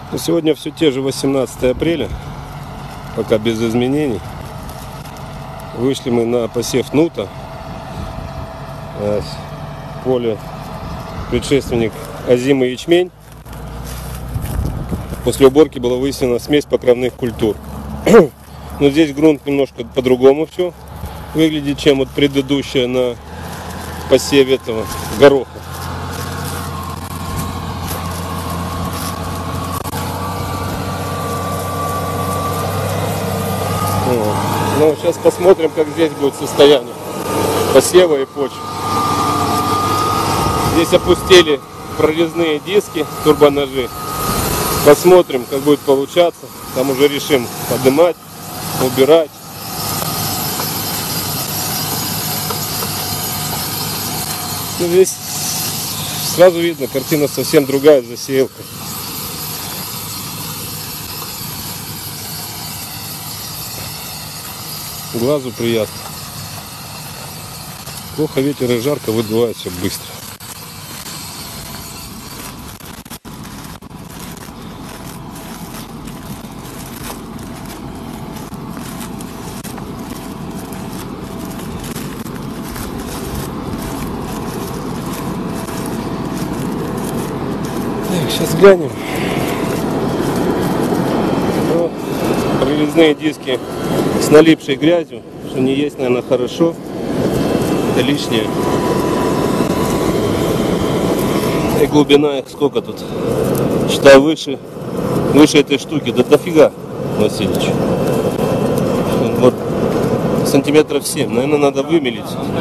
Сегодня все те же 18 апреля, пока без изменений. Вышли мы на посев нута. Поле предшественник озимый ячмень. После уборки была высеяна смесь покровных культур. Но здесь грунт немножко по-другому все выглядит, чем вот предыдущая на посеве этого гороха. Ну, сейчас посмотрим, как здесь будет состояние посева и почвы. Здесь опустили прорезные диски, турбоножи. Посмотрим, как будет получаться. Там уже решим поднимать, убирать. Ну, здесь сразу видно, картина совсем другая с засеялкой. Глазу приятно. Плохо ветер и жарко, выдувает все быстро. Так, сейчас глянем. Вот, прорезные диски с налипшей грязью, что не есть, наверное, хорошо. Это лишнее. И глубина их сколько тут? Считай, выше этой штуки. Да дофига, Васильевич. Вот сантиметров 7. Наверное, надо вымелить.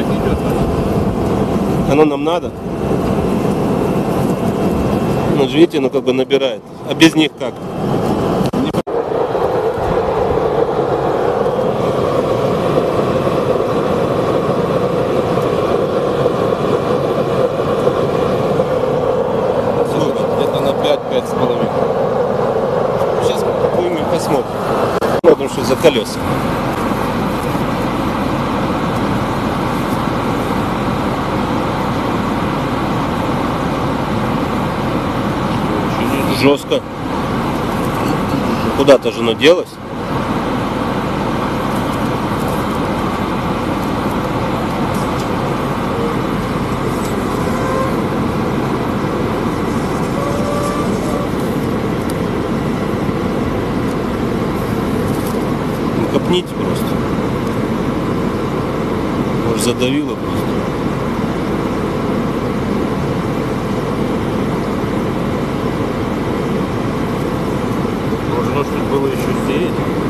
Оно нам надо. Ну, видите, оно как бы набирает. А без них как? Сейчас будем посмотрим. Смотрим, что за колеса. Жестко. Куда-то же оно делось. Копните просто. Может, задавило просто. Можно что-то было еще сеять.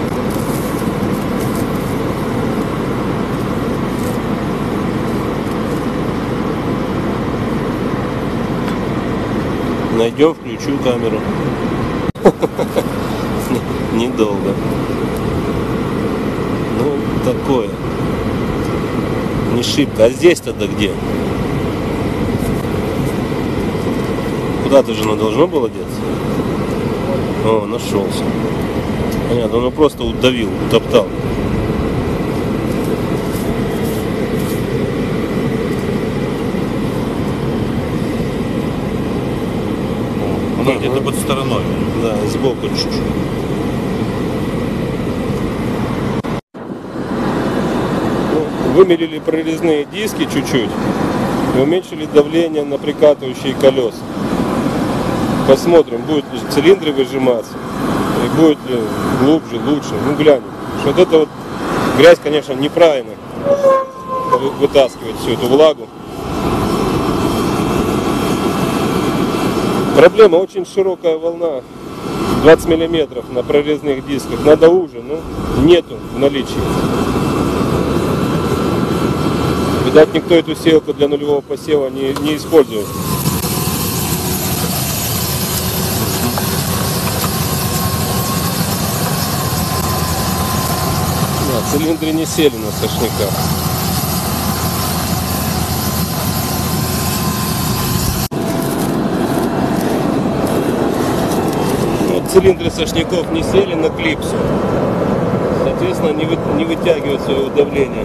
Найдем, включу камеру. Недолго. Ну, такое. Не шибко. А здесь тогда где? Куда-то же оно должно было деться? О, нашелся. Понятно, оно просто удавил, утоптал. Оно где-то под стороной. Да, сбоку чуть-чуть. Вымерили прорезные диски чуть-чуть и уменьшили давление на прикатывающие колеса. Посмотрим, будут ли цилиндры выжиматься и будет ли глубже, лучше. Ну, глянем. Что вот эта вот грязь, конечно, неправильно вытаскивает всю эту влагу. Проблема, очень широкая волна, 20 мм на прорезных дисках. Надо уже, но нету в наличии. Видать, никто эту сеялку для нулевого посева не использует. Да, цилиндры не сели на сошниках. Вот цилиндры сошников не сели на клипсу. Соответственно, не вытягивают своего давления.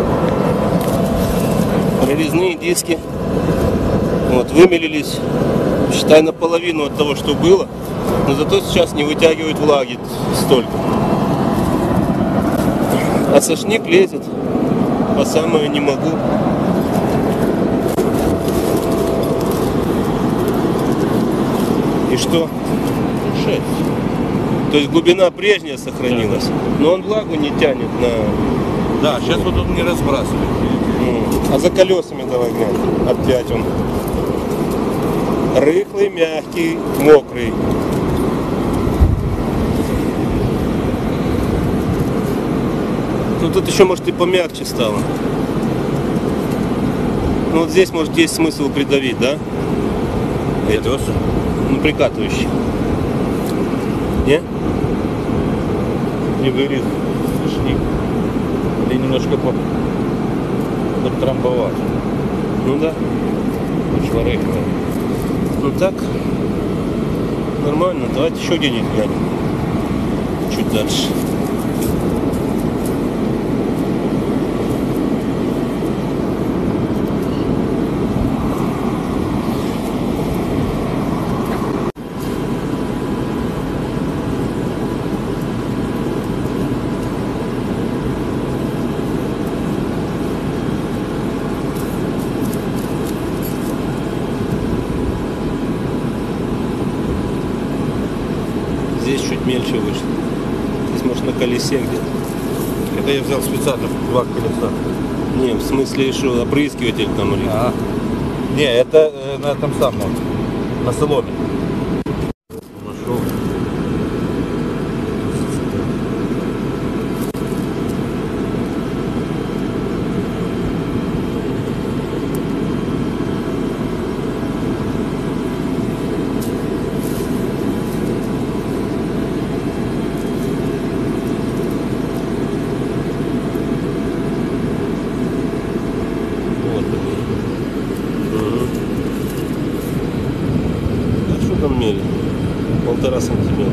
Прорезные диски вот, вымелились, считай, наполовину от того, что было. Но зато сейчас не вытягивает влаги столько. А сошник лезет по самое не могу. И что? 6. То есть глубина прежняя сохранилась, но он влагу не тянет на... Да, сейчас вот он не разбрасывает. А за колесами давай глянь. Опять он. Рыхлый, мягкий, мокрый. Ну тут еще может и помягче стало. Ну вот здесь может есть смысл придавить, да? Колеса? Ну прикатывающий. Не? Не вырез. Шник. Или немножко подтрамбовать. Ну да. Шварыхло. Ну так. Нормально. Давайте еще где-нибудь глянем. Чуть дальше. Здесь чуть мельче вышло. Здесь может на колесе где-то. Это я взял специально 2 колеса. Не, в смысле, что опрыскиватель там или... Не, это на этом самом, на соломе. Нашел. А что там мерить? 1,5 сантиметра.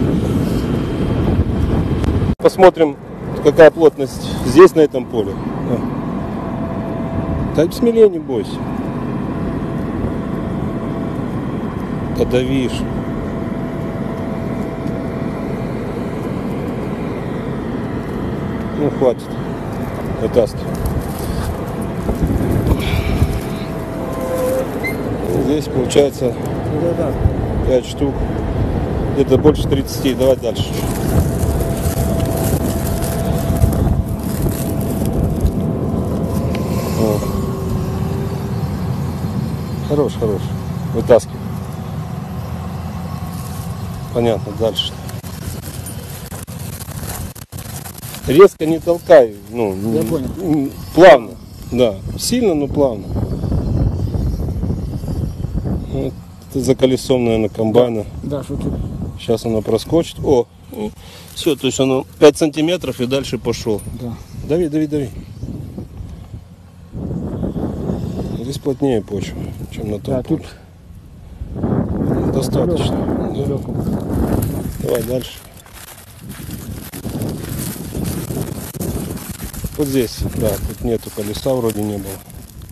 Посмотрим, какая плотность здесь, на этом поле. Так смелее, не бойся. Подавишь. Ну, хватит. Вытаскивай. Здесь получается 5 штук. Где-то больше 30. Давай дальше. О. Хорош, хорош. Вытаскивай. Понятно, дальше. Резко не толкай. Ну, Я понял. Плавно. Да. Сильно, но плавно. Вот. Это за колесом, наверное, комбайна. Да, что тут? Сейчас оно проскочит. О, все, то есть оно 5 сантиметров и дальше пошел. Да. Дави, дави, дави. Здесь плотнее почва, чем на том Да, поле. тут Достаточно. Да. далеко. Давай дальше. Вот здесь, да, тут нету колеса, вроде не было.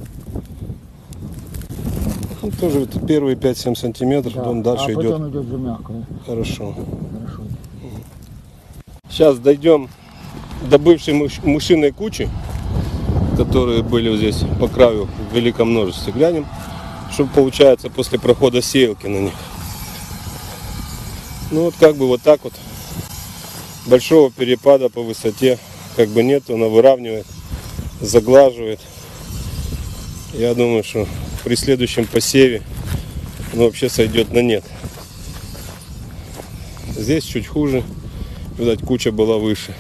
Ну, тоже это первые 5-7 сантиметров, Да. он дальше а идет. потом идет уже мягко. Хорошо. Хорошо. Сейчас дойдем до бывшей мышиной кучи, которые были вот здесь по краю в великом множестве. Глянем, что получается после прохода сеялки на них. Ну вот как бы вот так вот. Большого перепада по высоте как бы нет, она выравнивает, заглаживает. Я думаю, что при следующем посеве он вообще сойдет на нет. Здесь чуть хуже. Видать, куча была выше.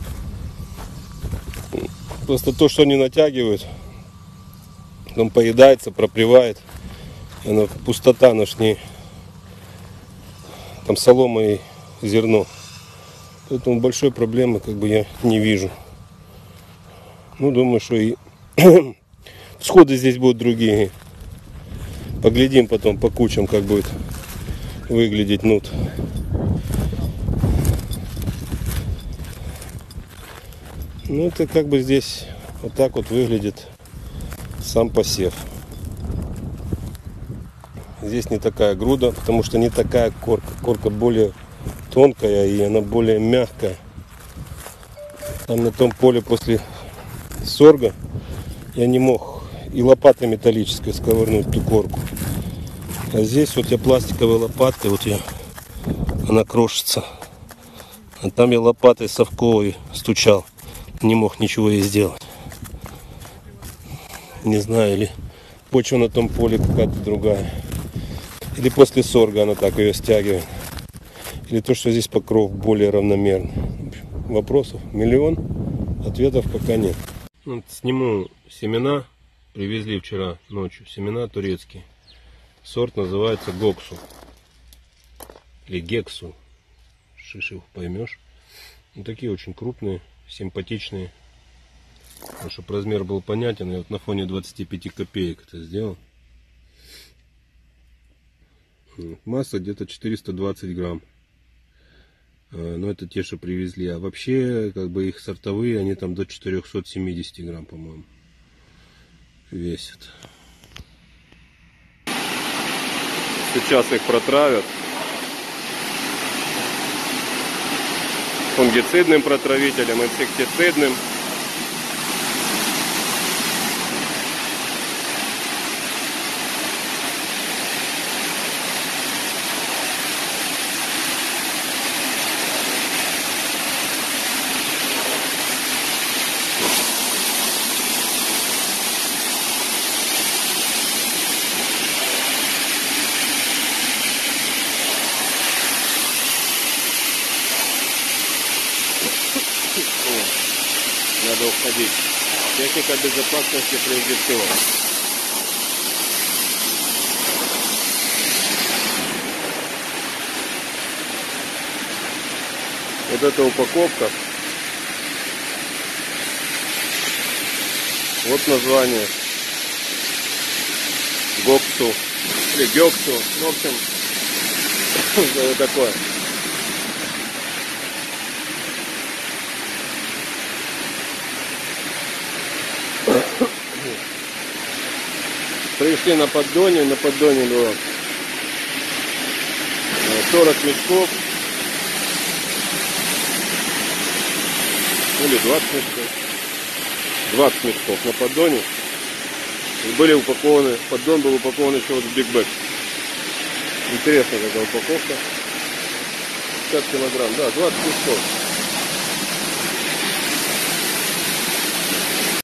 Просто то, что они натягивают, он поедается, пропревает. Она пустота наш не. Там солома и зерно. Поэтому большой проблемы как бы я не вижу. Ну, думаю, что и всходы здесь будут другие. Поглядим потом по кучам, как будет выглядеть нут. Ну, это как бы здесь вот так вот выглядит сам посев. Здесь не такая груда, потому что не такая корка. Корка более тонкая и она более мягкая. Там на том поле после сорга я не мог и лопатой металлической сковырнуть ту корку. А здесь вот я пластиковой лопатой, вот она крошится. А там я лопатой совковой стучал. Не мог ничего ей сделать. Не знаю, или почва на том поле какая-то другая. Или после сорга она так ее стягивает. Или то, что здесь покров более равномерный. Вопросов миллион, ответов пока нет. Вот сниму семена. Привезли вчера ночью. Семена турецкие. Сорт называется Гоксу. Или Гексу. Шишев поймешь. Вот такие очень крупные, симпатичные. Чтобы размер был понятен. Я вот на фоне 25 копеек это сделал. Масса где-то 420 грамм. Но это те, что привезли. А вообще, как бы их сортовые, они там до 470 грамм, по-моему, весят. Сейчас их протравят. Фунгицидным протравителем, инсектицидным. Надо уходить. Техника безопасности прежде всего. Вот эта упаковка. Вот название. Гоксу. Или Гексу. В общем, вот такое. Пришли на поддоне было 40 мешков или 20 мешков. 20 мешков на поддоне. И были упакованы, поддон был упакован еще вот в Big Bag. Интересная такая упаковка. 50 килограмм, да, 20 мешков.